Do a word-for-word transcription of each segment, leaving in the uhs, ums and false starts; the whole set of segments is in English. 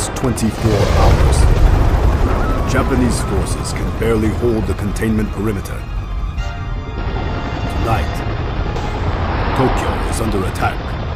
last twenty-four hours. Japanese forces can barely hold the containment perimeter. Tonight, Tokyo is under attack.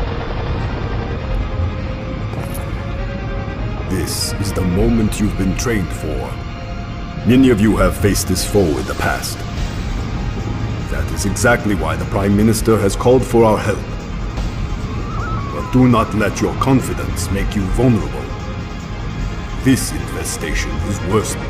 This is the moment you've been trained for. Many of you have faced this foe in the past. That is exactly why the Prime Minister has called for our help. But do not let your confidence make you vulnerable. This infestation is worsening.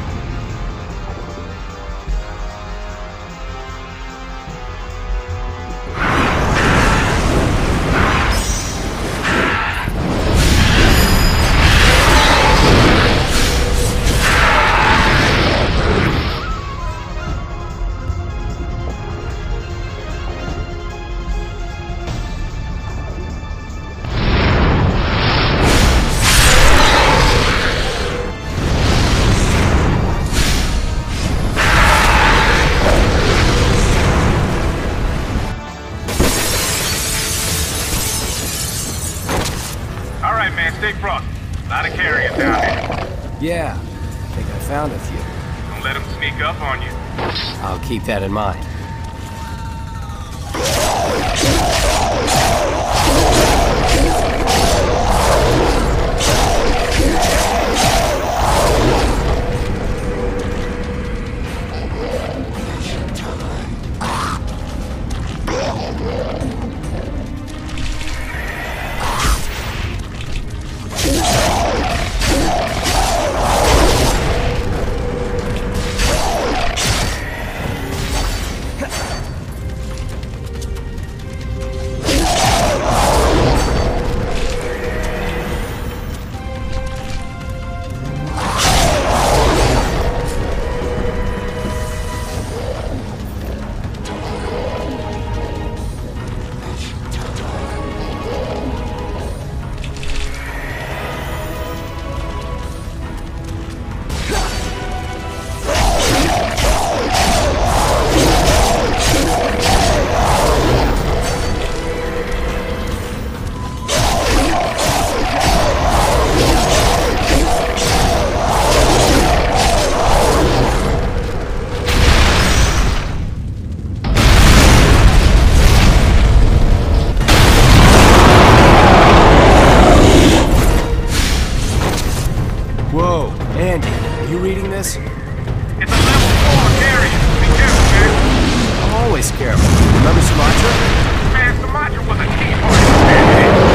Stay frosty. A lot of carriers down here. Yeah, I think I found a few. Don't let them sneak up on you. I'll keep that in mind. Whoa, Andy, are you reading this? It's a level four carrier. Be careful, man. I'm always careful. Remember Sumatra? Man, Sumatra was a key part of this campaign.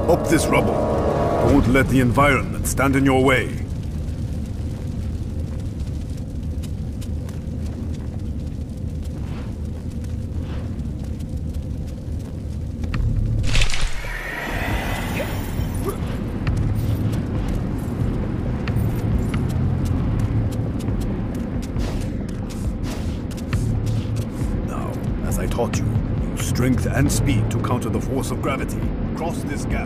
Up this rubble. Don't let the environment stand in your way. Now, as I taught you, use strength and speed to counter the force of gravity. Cross this gap.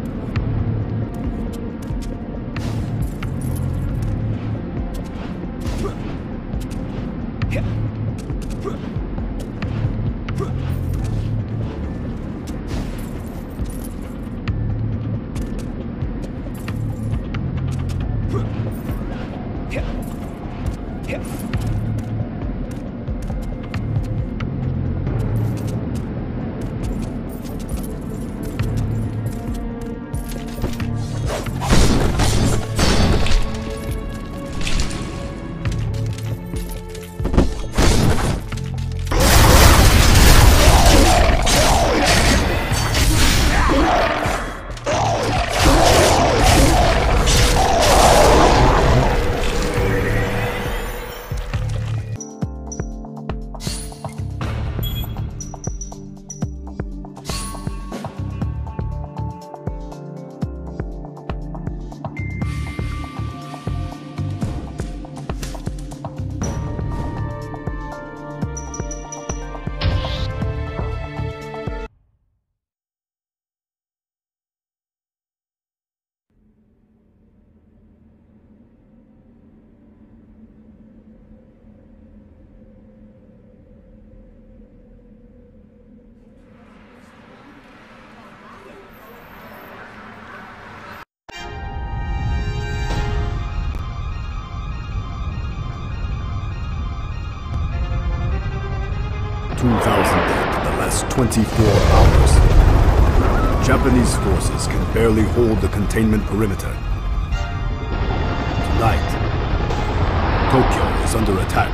two thousand dead in the last twenty-four hours. Japanese forces can barely hold the containment perimeter. Tonight, Tokyo is under attack.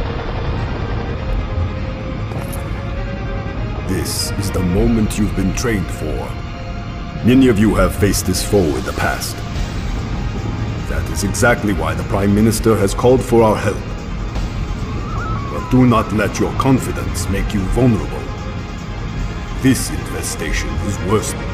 This is the moment you've been trained for. Many of you have faced this foe in the past. That is exactly why the Prime Minister has called for our help. But do not let your confidence make you vulnerable. This infestation is worse than...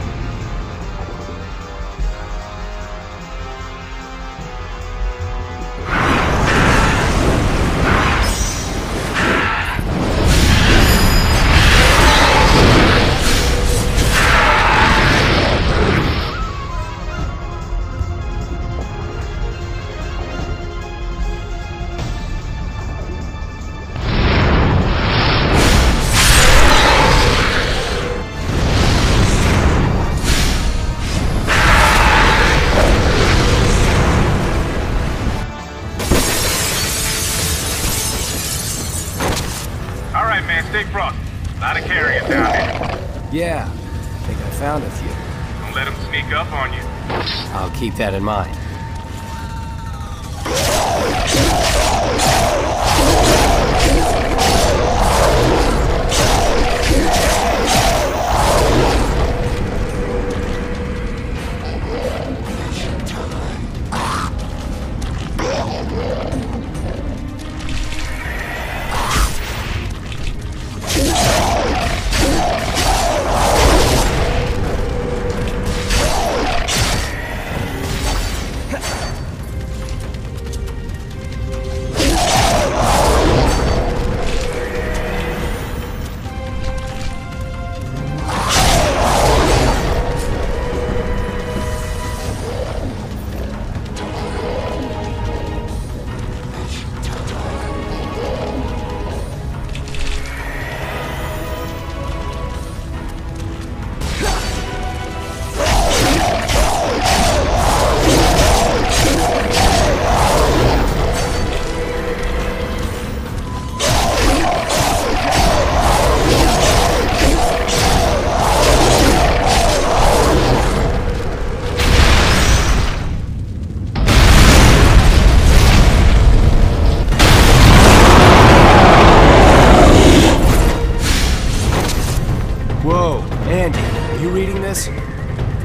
Stay front. Not a carrier down here. Yeah, I think I found a few. Don't let them sneak up on you. I'll keep that in mind.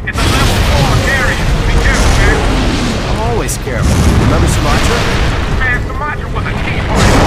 It's a level four carrier. Be careful, Jack. I'm always careful. Remember Sumatra? Man, Sumatra was a tea party.